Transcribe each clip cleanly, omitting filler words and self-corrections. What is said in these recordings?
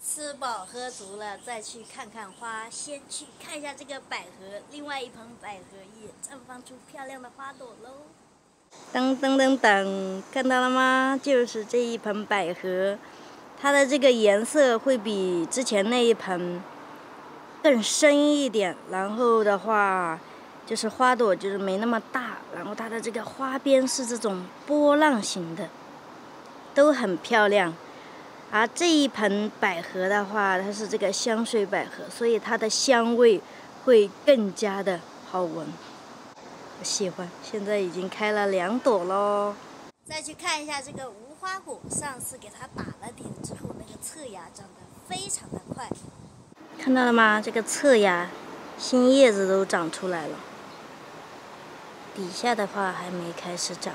吃饱喝足了，再去看看花。先去看一下这个百合，另外一盆百合也绽放出漂亮的花朵喽。噔噔噔噔，看到了吗？就是这一盆百合，它的这个颜色会比之前那一盆更深一点。然后的话，就是花朵就是没那么大，然后它的这个花边是这种波浪形的，都很漂亮。而这一盆百合的话，它是这个香水百合，所以它的香味会更加的好闻。我喜欢，现在已经开了2朵喽。再去看一下这个无花果，上次给它打了点之后，那个侧芽长得非常的快。看到了吗？这个侧芽，新叶子都长出来了。底下的话还没开始长，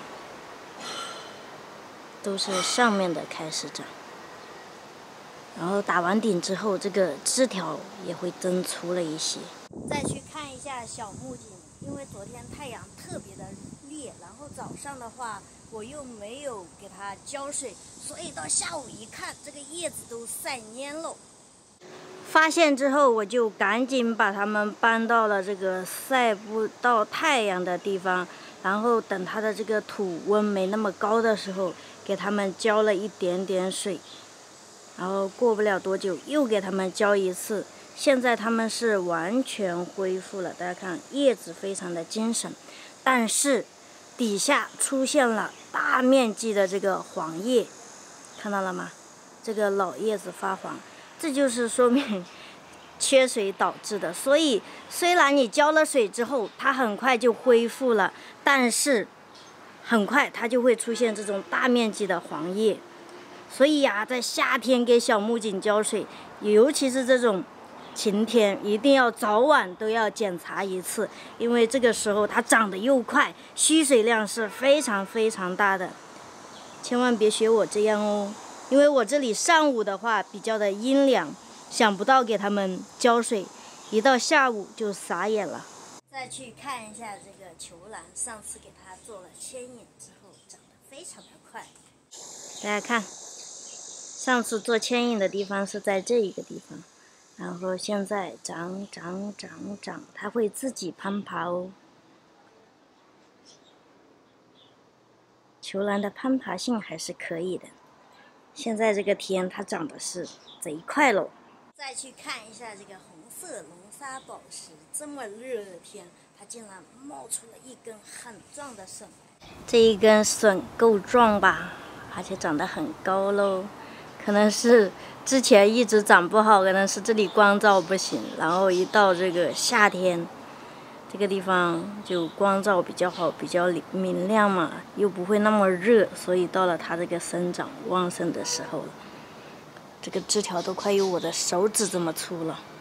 都是上面的开始长。然后打完顶之后，这个枝条也会增粗了一些。再去看一下小木槿，因为昨天太阳特别的烈，然后早上的话我又没有给它浇水，所以到下午一看，这个叶子都晒蔫了。发现之后，我就赶紧把它们搬到了这个晒不到太阳的地方，然后等它的这个土温没那么高的时候，给它们浇了一点点水。然后过不了多久又给它们浇一次，现在它们是完全恢复了。大家看，叶子非常的精神，但是底下出现了大面积的这个黄叶，看到了吗？这个老叶子发黄，这就是说明缺水导致的。所以虽然你浇了水之后，它很快就恢复了，但是很快它就会出现这种大面积的黄叶。所以呀，在夏天给小木槿浇水，尤其是这种晴天，一定要早晚都要检查一次，因为这个时候它长得又快，需水量是非常非常大的。千万别学我这样哦，因为我这里上午的话比较的阴凉，想不到给它们浇水，一到下午就傻眼了。再去看一下这个球兰，上次给它做了牵引之后，长得非常的快。大家看。上次做牵引的地方是在这一个地方，然后现在长，它会自己攀爬哦。球兰的攀爬性还是可以的。现在这个天它长得是贼快喽。再去看一下这个红色龙沙宝石，这么热的天，它竟然冒出了一根很壮的笋。这一根笋够壮吧？而且长得很高喽。可能是之前一直长不好，可能是这里光照不行，然后一到这个夏天，这个地方就光照比较好，比较明亮嘛，又不会那么热，所以到了它这个生长旺盛的时候了，这个枝条都快有我的手指这么粗了。